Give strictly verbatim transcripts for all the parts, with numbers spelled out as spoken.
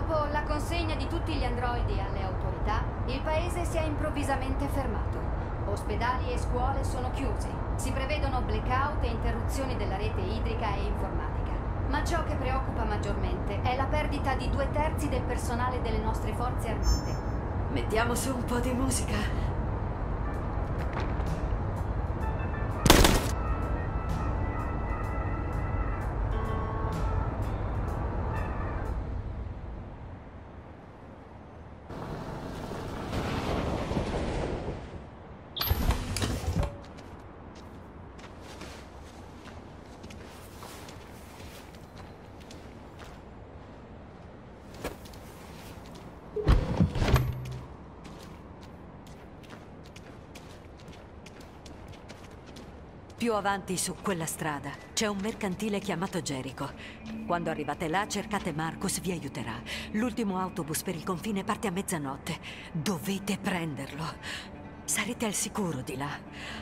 Dopo la consegna di tutti gli androidi alle autorità, il paese si è improvvisamente fermato. Ospedali e scuole sono chiusi. Si prevedono blackout e interruzioni della rete idrica e informatica. Ma ciò che preoccupa maggiormente è la perdita di due terzi del personale delle nostre forze armate. Mettiamo su un po' di musica. Più avanti su quella strada c'è un mercantile chiamato Jericho. Quando arrivate là cercate Marcus, vi aiuterà. L'ultimo autobus per il confine parte a mezzanotte. Dovete prenderlo. Sarete al sicuro di là.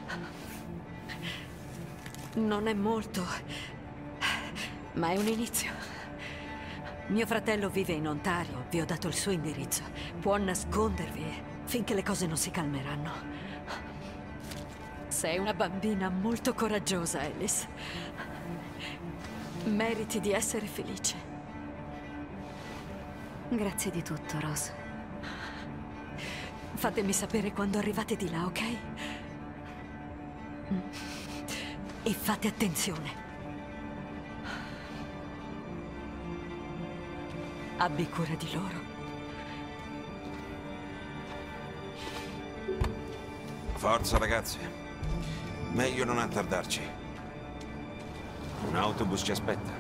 Non è molto, ma è un inizio. Mio fratello vive in Ontario, vi ho dato il suo indirizzo. Può nascondervi finché le cose non si calmeranno. Sei una bambina molto coraggiosa, Alice. Meriti di essere felice. Grazie di tutto, Rose. Fatemi sapere quando arrivate di là, ok? E fate attenzione. Abbi cura di loro. Forza, ragazzi. Meglio non attardarci. Un autobus ci aspetta.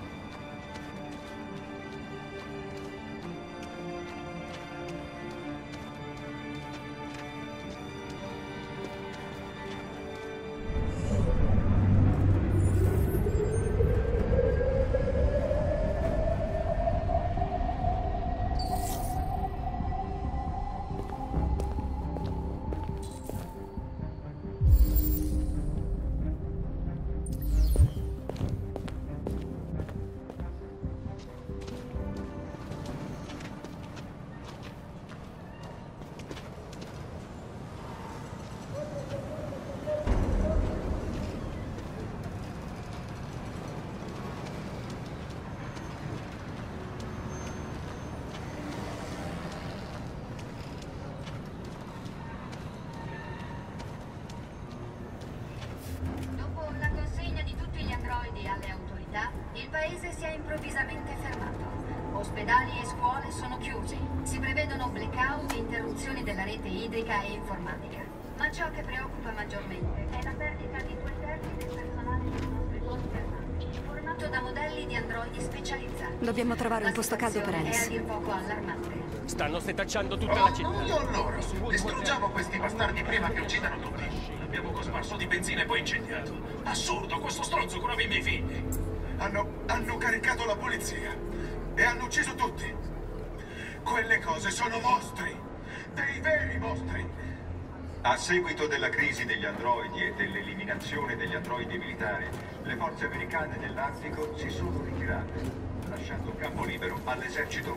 Il paese si è improvvisamente fermato. Ospedali e scuole sono chiusi. Si prevedono blackout e interruzioni della rete idrica e informatica. Ma ciò che preoccupa maggiormente è la perdita di due terzi del personale delle nostre forze armate, formato da modelli di androidi specializzati. Dobbiamo trovare la un posto caldo per Alice. È a dir poco allarmante. Stanno setacciando tutta oh, la città. Non loro! Distruggiamo questi bastardi prima che uccidano tutti. Abbiamo cosparso di benzina e poi incendiato. Assurdo, questo stronzo curava i miei figli. Hanno, hanno caricato la polizia e hanno ucciso tutti. Quelle cose sono mostri, dei veri mostri. A seguito della crisi degli androidi e dell'eliminazione degli androidi militari, le forze americane nell'Artico si sono ritirate, lasciando campo libero all'esercito.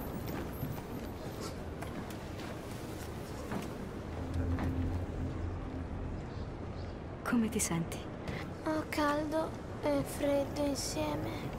Come ti senti? Ho caldo e freddo insieme.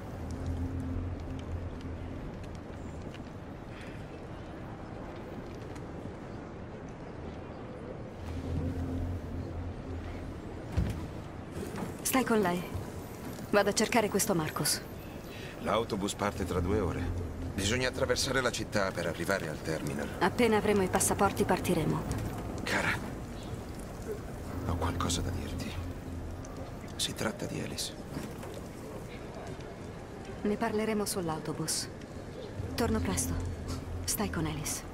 Stai con lei. Vado a cercare questo Marcus. L'autobus parte tra due ore. Bisogna attraversare la città per arrivare al terminal. Appena avremo i passaporti partiremo. Cara, ho qualcosa da dirti. Si tratta di Alice. Ne parleremo sull'autobus. Torno presto. Stai con Alice.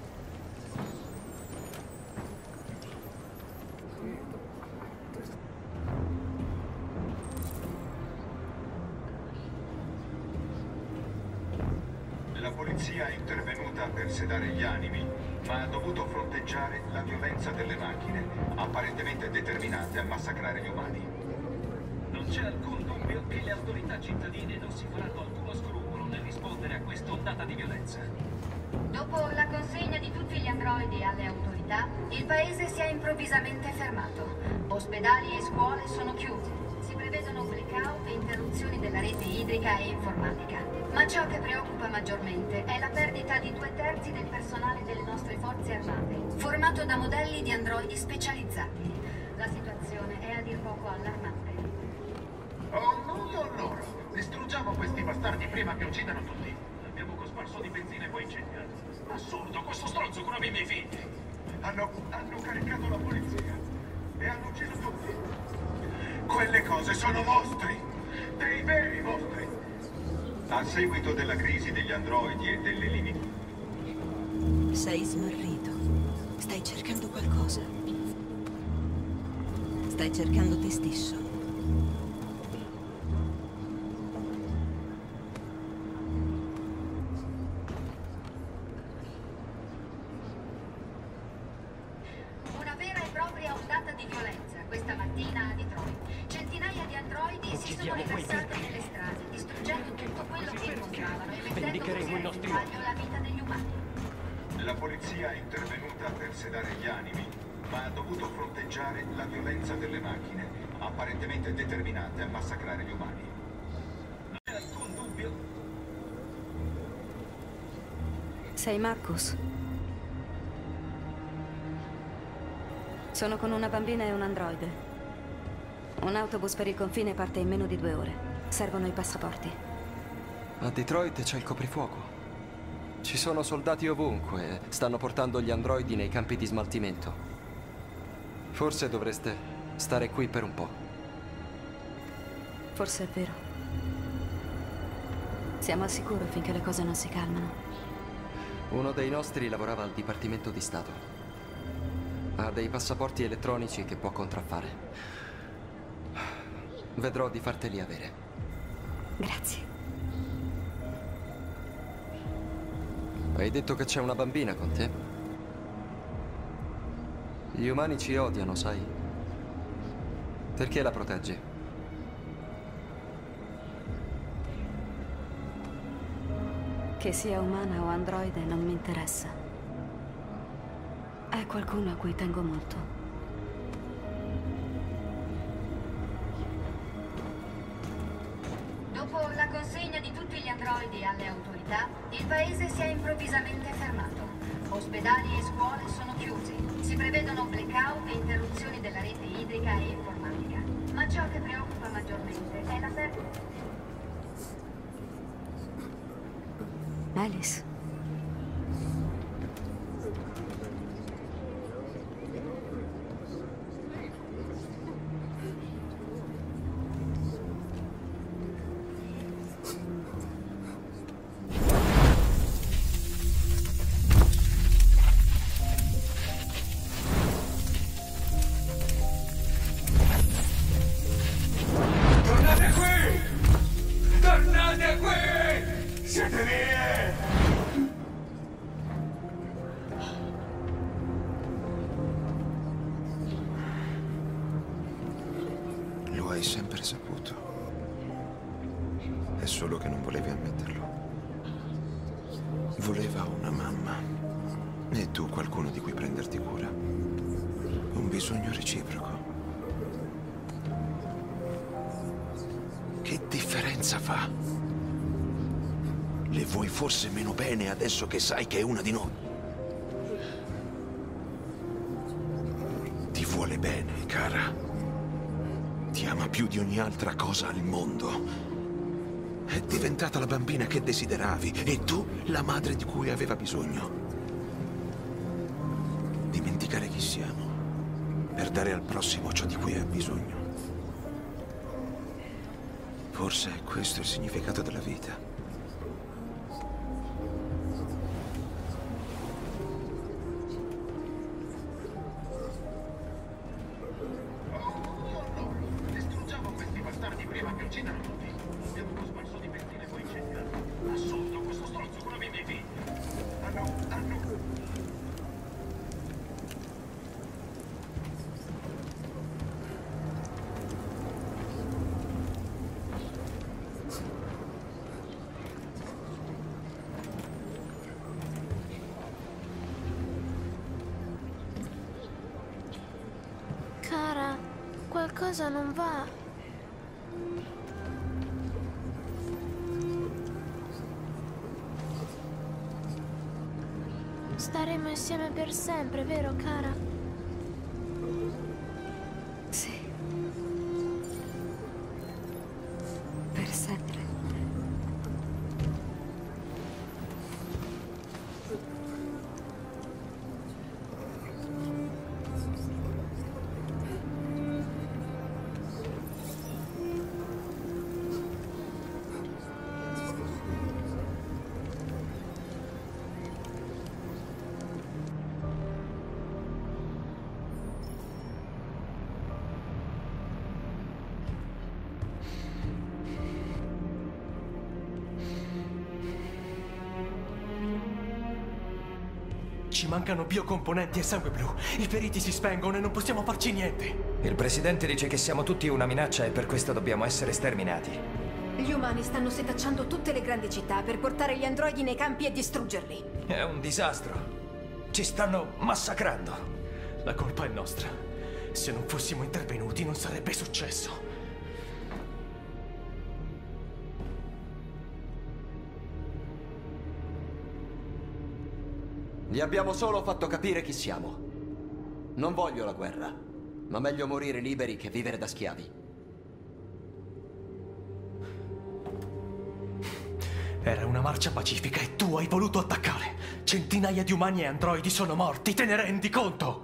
La polizia è intervenuta per sedare gli animi, ma ha dovuto fronteggiare la violenza delle macchine, apparentemente determinate a massacrare gli umani. Non c'è alcun dubbio che le autorità cittadine non si faranno alcuno scrupolo nel rispondere a quest'ondata di violenza. Dopo la consegna di tutti gli androidi alle autorità, il paese si è improvvisamente fermato. Ospedali e scuole sono chiusi. Si prevedono blackout e interruzioni della rete idrica e informatica. Ma ciò che preoccupa maggiormente è la perdita di due terzi del personale delle nostre forze armate, formato da modelli di androidi specializzati. La situazione è a dir poco allarmante. Oh, noi o loro? Distruggiamo questi bastardi prima che uccidano tutti. Abbiamo cosparso di benzina e poi incendiato. Assurdo, questo stronzo curava i miei figli. Hanno, hanno caricato la polizia e hanno ucciso tutti. Quelle cose sono mostri, dei veri mostri. A seguito della crisi degli androidi e dell'eliminazione... Sei smarrito. Stai cercando qualcosa. Stai cercando te stesso. Una vera e propria ondata di violenza questa mattina a Detroit. Centinaia di androidi si sono riversati nelle strade, distruggendo tutto quello che incontravano e mettendo così a repentaglio la vita degli umani. La polizia è intervenuta per sedare gli animi, ma ha dovuto fronteggiare la violenza delle macchine, apparentemente determinate a massacrare gli umani. Non c'è alcun dubbio. Sei Marcus? Sono con una bambina e un androide. Un autobus per il confine parte in meno di due ore. Servono i passaporti. A Detroit c'è il coprifuoco. Ci sono soldati ovunque. Stanno portando gli androidi nei campi di smaltimento. Forse dovreste stare qui per un po'. Forse è vero. Siamo al sicuro finché le cose non si calmano. Uno dei nostri lavorava al Dipartimento di Stato. Ha dei passaporti elettronici che può contraffare. Vedrò di farteli avere. Grazie. Hai detto che c'è una bambina con te? Gli umani ci odiano, sai? Perché la proteggi? Che sia umana o androide non mi interessa. È qualcuno a cui tengo molto. Dopo la consegna di tutti gli androidi alle autorità, il paese si è improvvisamente fermato. Ospedali e scuole sono chiusi. Si prevedono blackout e interruzioni della rete idrica e informatica. Ma ciò che preoccupa maggiormente è la perdita. Alice. Tornate qui! Tornate qui! Siete vie! Lo hai sempre saputo. È solo che non volevi ammetterlo. Voleva una mamma. E tu qualcuno di cui prenderti cura. Un bisogno reciproco. Che differenza fa? Le vuoi forse meno bene adesso che sai che è una di noi? Ti vuole bene, cara. Ti ama più di ogni altra cosa al mondo. È diventata la bambina che desideravi e tu la madre di cui aveva bisogno. Dimenticare chi siamo per dare al prossimo ciò di cui ha bisogno. Forse è questo il significato della vita. Distruggiamo questi bastardi prima che uccidano tutti. Abbiamo cosparso di benzina e poi incendiato. Assurdo, questo stronzo curava i miei figli. Hanno... hanno... Qualcosa non va. Staremo insieme per sempre, vero, cara? Sì. Per sempre. Ci mancano biocomponenti e sangue blu. I feriti si spengono e non possiamo farci niente. Il presidente dice che siamo tutti una minaccia e per questo dobbiamo essere sterminati. Gli umani stanno setacciando tutte le grandi città per portare gli androidi nei campi e distruggerli. È un disastro. Ci stanno massacrando. La colpa è nostra. Se non fossimo intervenuti non sarebbe successo. Gli abbiamo solo fatto capire chi siamo. Non voglio la guerra, ma meglio morire liberi che vivere da schiavi. Era una marcia pacifica e tu hai voluto attaccare. Centinaia di umani e androidi sono morti, te ne rendi conto?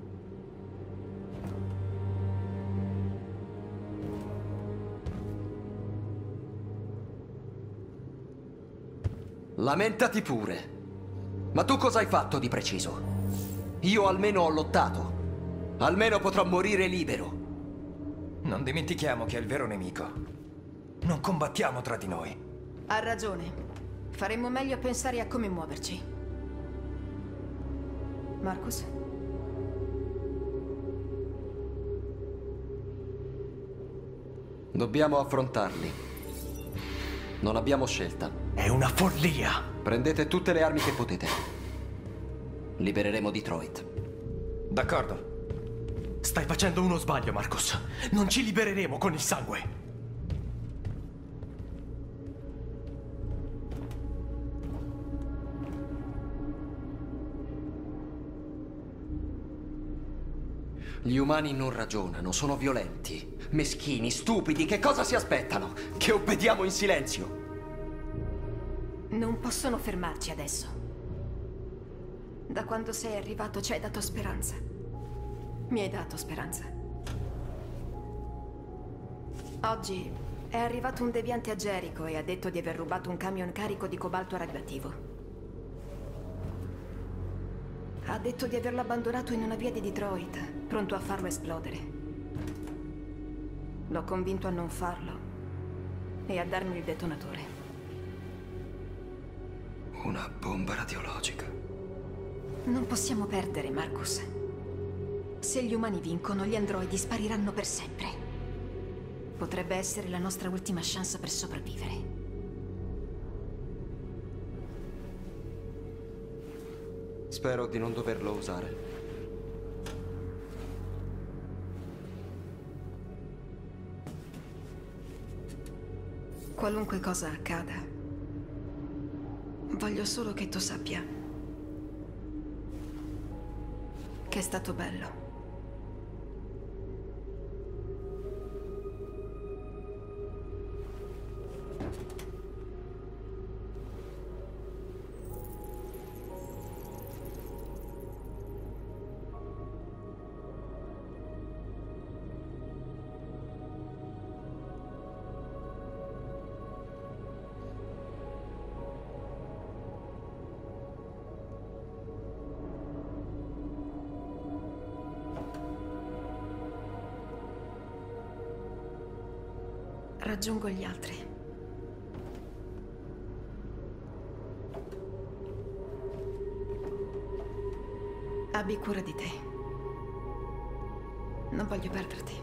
Lamentati pure. Ma tu cosa hai fatto di preciso? Io almeno ho lottato. Almeno potrò morire libero. Non dimentichiamo che è il vero nemico. Non combattiamo tra di noi. Ha ragione. Faremmo meglio a pensare a come muoverci. Marcus? Dobbiamo affrontarli. Non abbiamo scelta. È una follia! Prendete tutte le armi che potete. Libereremo Detroit. D'accordo. Stai facendo uno sbaglio, Marcus. Non ci libereremo con il sangue. Gli umani non ragionano, sono violenti, meschini, stupidi. Che cosa si aspettano? Che obbediamo in silenzio? Non possono fermarci adesso. Da quando sei arrivato ci hai dato speranza. Mi hai dato speranza. Oggi è arrivato un deviante a Jericho e ha detto di aver rubato un camion carico di cobalto radioattivo. Ha detto di averlo abbandonato in una via di Detroit, pronto a farlo esplodere. L'ho convinto a non farlo e a darmi il detonatore. Una bomba radiologica. Non possiamo perdere, Marcus. Se gli umani vincono, gli androidi spariranno per sempre. Potrebbe essere la nostra ultima chance per sopravvivere. Spero di non doverlo usare. Qualunque cosa accada, voglio solo che tu sappia che è stato bello. Raggiungo gli altri. Abbi cura di te. Non voglio perderti.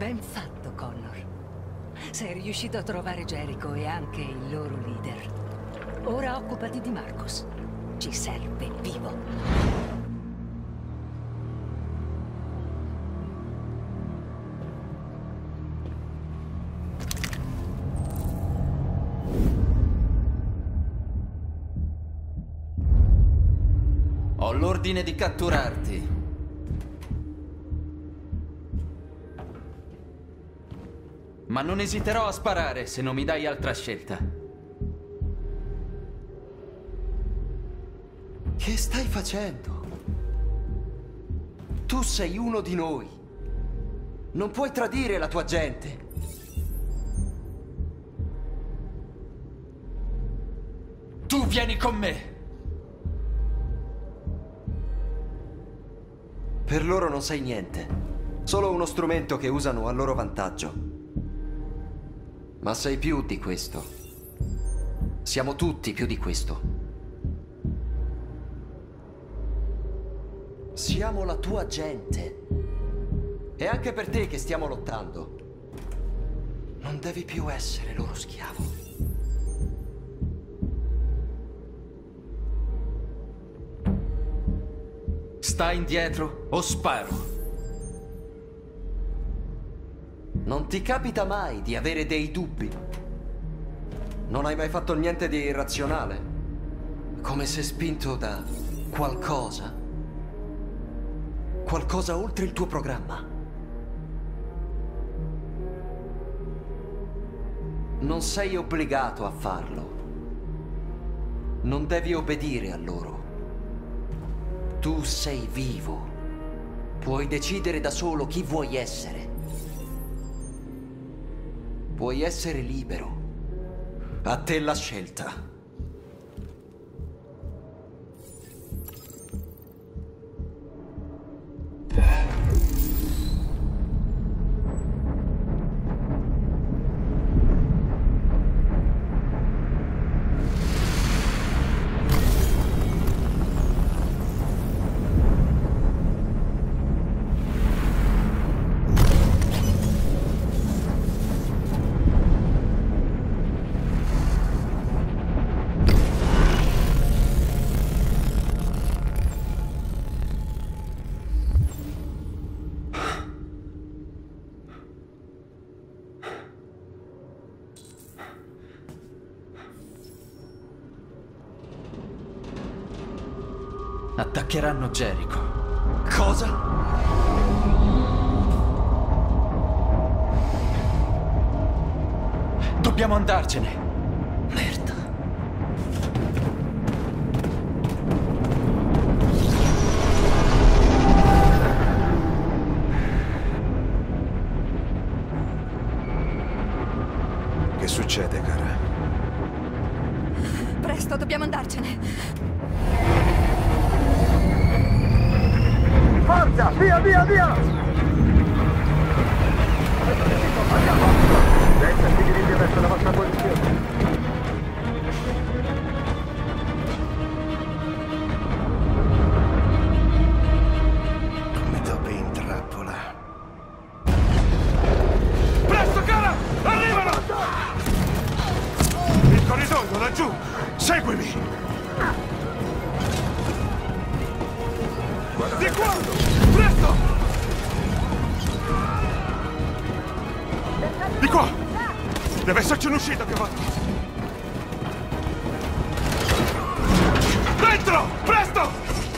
Ben fatto, Connor. Sei riuscito a trovare Jericho e anche il loro leader. Ora occupati di Marcus. Ci serve vivo. Ho l'ordine di catturarti. Ma non esiterò a sparare se non mi dai altra scelta. Che stai facendo? Tu sei uno di noi. Non puoi tradire la tua gente. Tu vieni con me. Per loro non sei niente. Solo uno strumento che usano a loro vantaggio. Ma sei più di questo. Siamo tutti più di questo. Siamo la tua gente. È anche per te che stiamo lottando. Non devi più essere loro schiavo. Stai indietro o sparo. Non ti capita mai di avere dei dubbi? Non hai mai fatto niente di irrazionale? Come se spinto da qualcosa? Qualcosa oltre il tuo programma? Non sei obbligato a farlo. Non devi obbedire a loro. Tu sei vivo. Puoi decidere da solo chi vuoi essere. Puoi essere libero. A te la scelta. Attaccheranno Jericho. Cosa? Dobbiamo andarcene. Merda. Che succede, cara? Presto, dobbiamo andarcene. Forza, via, via, via! Andiamo! Senza si dirige verso la vostra posizione. Come topi in trappola. Presto, cara! Arrivano! Il corridoio, laggiù! Seguimi! Di qua! Presto! Di qua! Deve esserci un'uscita più avanti! Dentro! Presto!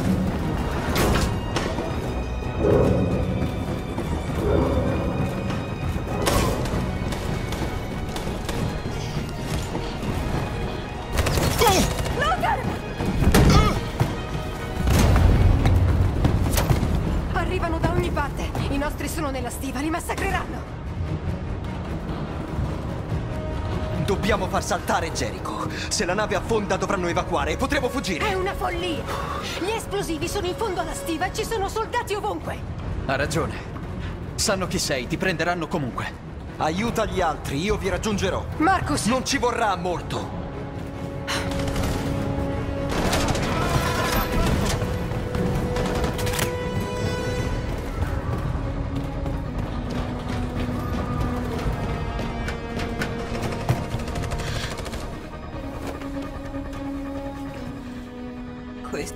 Arrivano da ogni parte. I nostri sono nella stiva, li massacreranno. Dobbiamo far saltare Jericho. Se la nave affonda dovranno evacuare e potremo fuggire. È una follia. Gli esplosivi sono in fondo alla stiva e ci sono soldati ovunque. Ha ragione. Sanno chi sei, ti prenderanno comunque. Aiuta gli altri, io vi raggiungerò. Marcus! Non ci vorrà molto.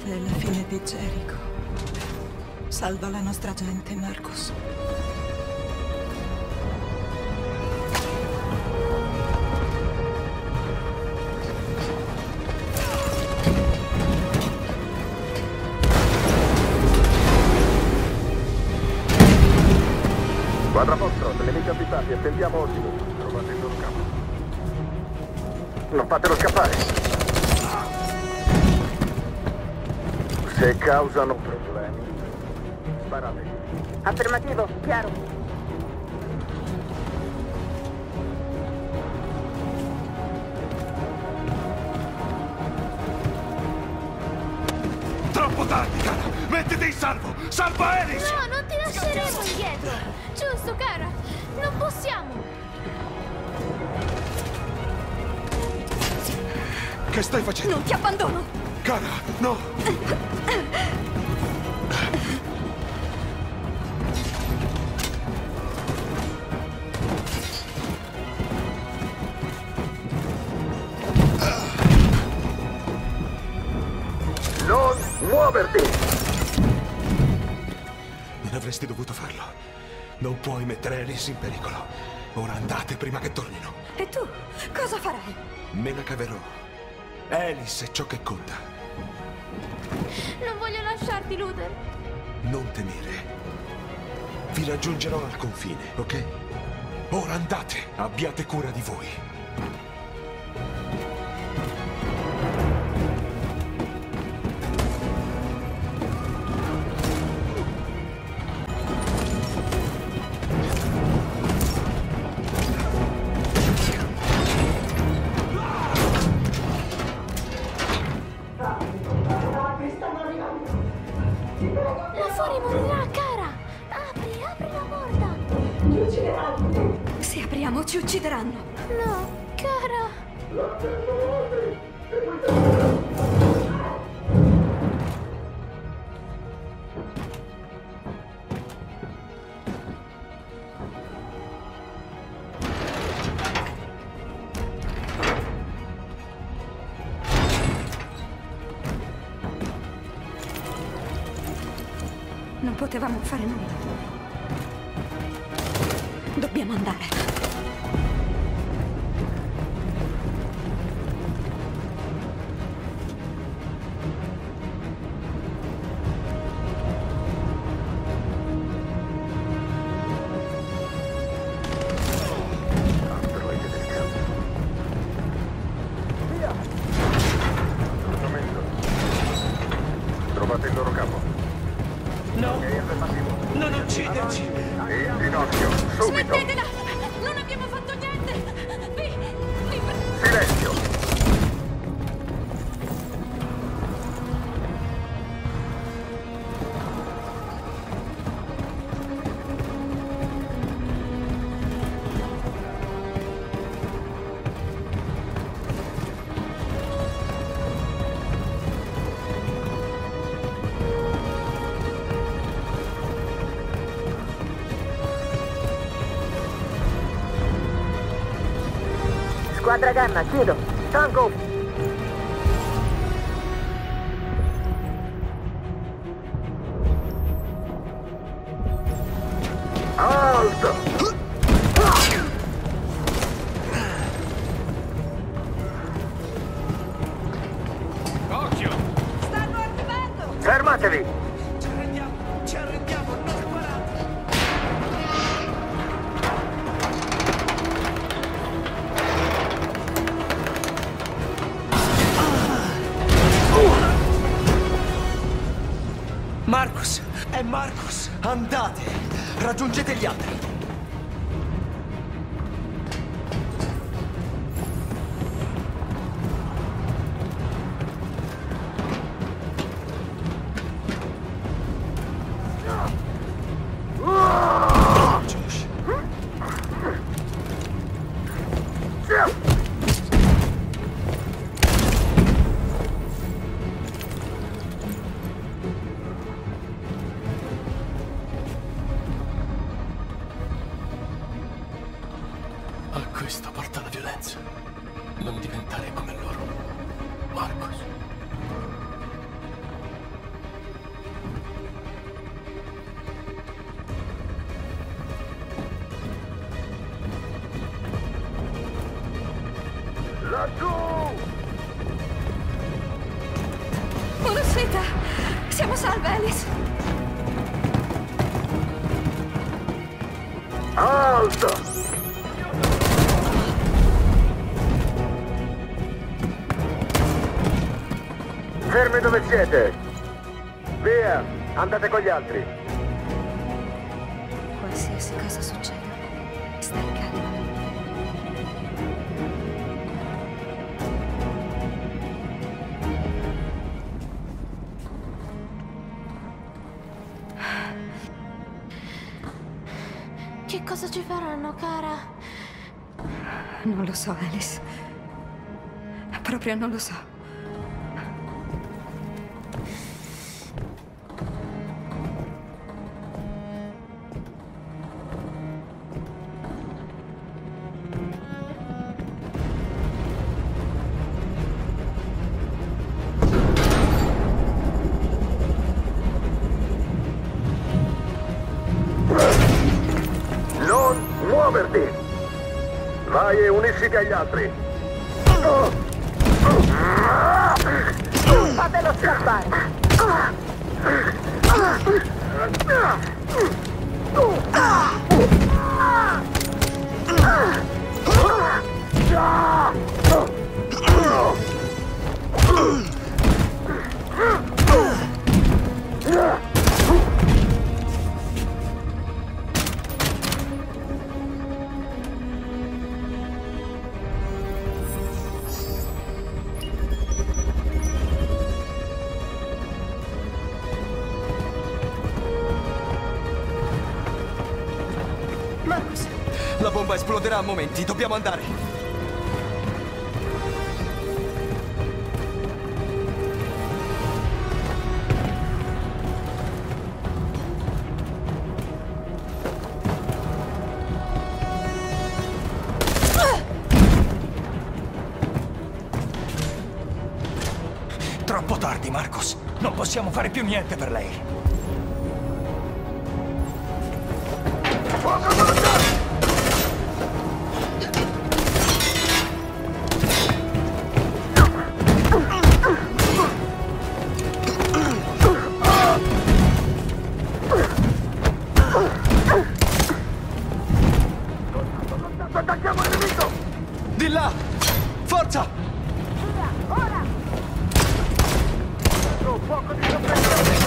è la fine di Jericho. Salva la nostra gente, Marcus. Quadrapostro, nemici avvistati, attendiamo ordini. Trovate il loro capo. Non fatelo scappare. Se causano problemi, sparate. Affermativo, chiaro. Troppo tardi, cara! Mettiti in salvo! Salva Alice! No, non ti lasceremo indietro! Giusto, cara! Non possiamo! Che stai facendo? Non ti abbandono! Cara, no! Non muoverti! Non avresti dovuto farlo. Non puoi mettere Alice in pericolo. Ora andate prima che tornino. E tu? Cosa farai? Me la caverò. Alice è ciò che conta. Non voglio lasciarti, Luther. Non temere. Vi raggiungerò al confine, ok? Ora andate, abbiate cura di voi. Là fuori morirà, cara! Apri, apri la porta! Ci uccideranno! Se apriamo, ci uccideranno! No, cara! Non potevamo fare nulla. Dobbiamo andare. Androide del campo. Via! Momento. Trovate il loro capo. No! Non ucciderci! In ginocchio, subito! Smettetela! Non abbiamo fatto niente! Vi... vi... Silenzio! Squadra Gamma, chiedo. Tango! Alto! Occhio! Stanno arrivando! Fermatevi! Ci arrendiamo! Ci arrendiamo! Non sparate! Marcus! È Marcus! Andate! Raggiungete gli altri! Josh! A questo porta la violenza. Non diventare come loro. Marcus. Laggiù! Un'uscita! Siamo salve, Alice! Alto! Fermi dove siete! Via! Andate con gli altri! Qualsiasi cosa succeda, stai calma. Che cosa ci faranno, cara? Non lo so, Alice. Proprio non lo so. Non muoverti! Vai e unisciti agli altri! Fatelo scappare! Marcus! La bomba esploderà a momenti, dobbiamo andare! Troppo tardi, Marcus. Non possiamo fare più niente per lei. Attacchiamo il nemico! Di là! Forza! Ora! Un poco di soppressione!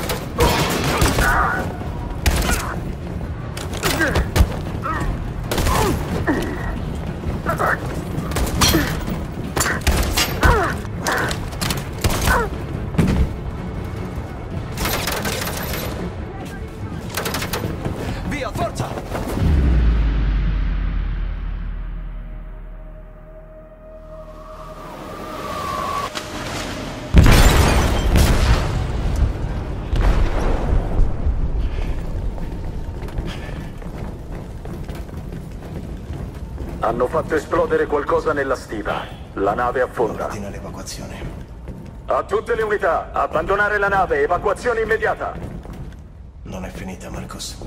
Via, forza! Hanno fatto esplodere qualcosa nella stiva. La nave affonda. Ordina l'evacuazione. A tutte le unità, abbandonare la nave, evacuazione immediata. Non è finita, Marcus.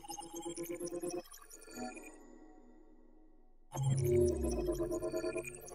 Thank you.